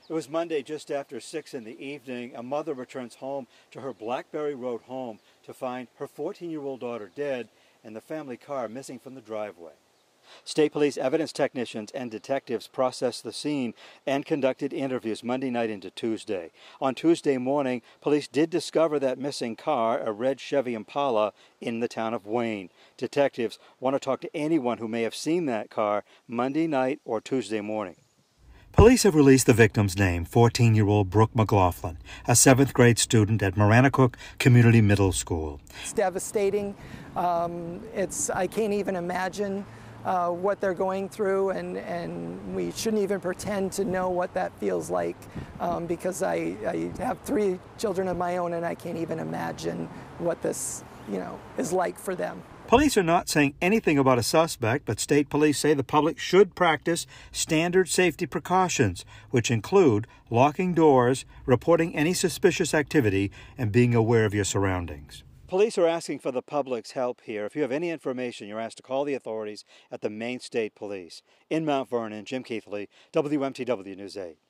It was Monday just after 6 in the evening. A mother returns home to her Blackberry Road home to find her 14-year-old daughter dead and the family car missing from the driveway. State Police evidence technicians and detectives processed the scene and conducted interviews Monday night into Tuesday. On Tuesday morning, police did discover that missing car, a red Chevy Impala, in the town of Wayne. Detectives want to talk to anyone who may have seen that car Monday night or Tuesday morning. Police have released the victim's name, 14-year-old Brooke McLaughlin, a 7th grade student at Maranacook Community Middle School. It's devastating. I can't even imagine what they're going through, and we shouldn't even pretend to know what that feels like, because I have 3 children of my own, and I can't even imagine what this, is like for them. Police are not saying anything about a suspect, but state police say the public should practice standard safety precautions, which include locking doors, reporting any suspicious activity, and being aware of your surroundings. Police are asking for the public's help here. If you have any information, you're asked to call the authorities at the Maine State Police. In Mount Vernon, Jim Keithley, WMTW News 8.